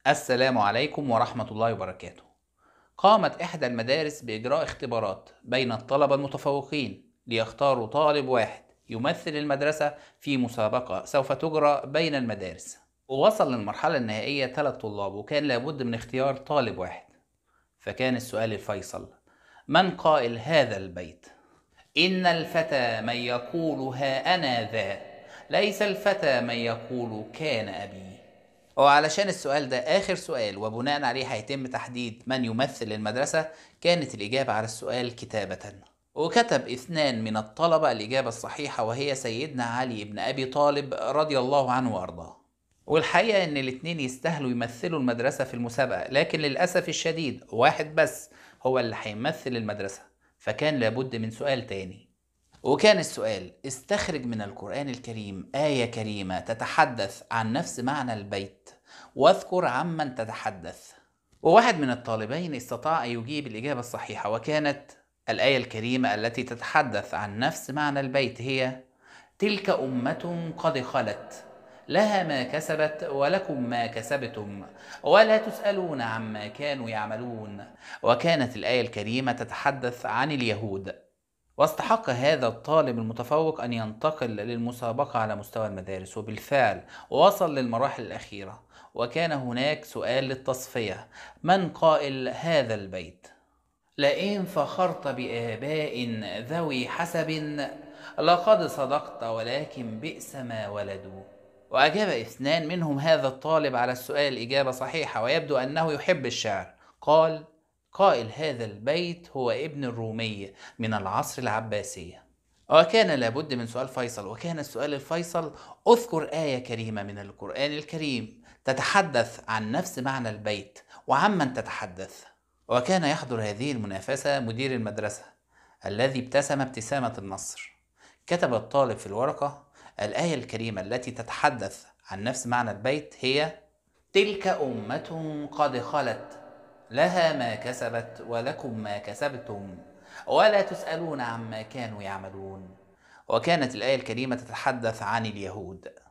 السلام عليكم ورحمة الله وبركاته. قامت إحدى المدارس بإجراء اختبارات بين الطلبة المتفوقين ليختاروا طالب واحد يمثل المدرسة في مسابقة سوف تجرى بين المدارس. ووصل للمرحلة النهائية 3 طلاب، وكان لابد من اختيار طالب واحد. فكان السؤال الفيصل: من قائل هذا البيت؟ إن الفتى من يقول ها أنا ذا، ليس الفتى من يقول كان أبي. وعلشان السؤال ده آخر سؤال وبناء عليه هيتم تحديد من يمثل المدرسة، كانت الإجابة على السؤال كتابة. وكتب 2 من الطلبة الإجابة الصحيحة، وهي سيدنا علي بن أبي طالب رضي الله عنه وأرضاه. والحقيقة إن الاتنين يستاهلوا يمثلوا المدرسة في المسابقة، لكن للأسف الشديد واحد بس هو اللي هيمثل المدرسة، فكان لابد من سؤال تاني. وكان السؤال: استخرج من القرآن الكريم آية كريمة تتحدث عن نفس معنى البيت، واذكر عمن تتحدث. وواحد من الطالبين استطاع أن يجيب الإجابة الصحيحة، وكانت الآية الكريمة التي تتحدث عن نفس معنى البيت هي: تلك أمة قد خلت، لها ما كسبت ولكم ما كسبتم، ولا تسألون عما كانوا يعملون. وكانت الآية الكريمة تتحدث عن اليهود. واستحق هذا الطالب المتفوق أن ينتقل للمسابقة على مستوى المدارس، وبالفعل وصل للمراحل الأخيرة. وكان هناك سؤال للتصفية: من قائل هذا البيت؟ لئن فخرت بآباء ذوي حسب، لقد صدقت ولكن بئس ما ولدوا. وأجاب 2 منهم هذا الطالب على السؤال إجابة صحيحة، ويبدو أنه يحب الشعر. قال: قائل هذا البيت هو ابن الرومي من العصر العباسي. وكان لابد من سؤال فيصل، وكان السؤال الفيصل: اذكر آية كريمة من القرآن الكريم تتحدث عن نفس معنى البيت وعمن تتحدث. وكان يحضر هذه المنافسة مدير المدرسة، الذي ابتسم ابتسامة النصر. كتب الطالب في الورقة: الآية الكريمة التي تتحدث عن نفس معنى البيت هي: تلك أمة قد خلت، لها ما كسبت ولكم ما كسبتم، ولا تسألون عما كانوا يعملون. وكانت الآية الكريمة تتحدث عن اليهود.